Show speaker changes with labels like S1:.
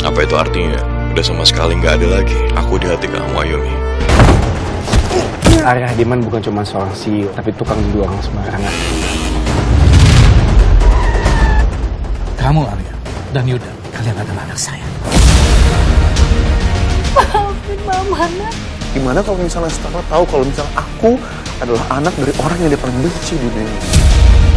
S1: Apa itu artinya? Udah sama sekali nggak ada lagi aku di hati kamu, Ayumi.
S2: Arya Diman bukan cuma seorang CEO, tapi tukang nuduh orang sembarangan.
S3: Kamu, Arya, dan Yuda, kalian adalah anak saya.
S4: Maafin Mama, Nak.
S5: Gimana kalau misalnya Stella tahu kalau misalnya aku adalah anak dari orang yang dia paling benci di dunia ini?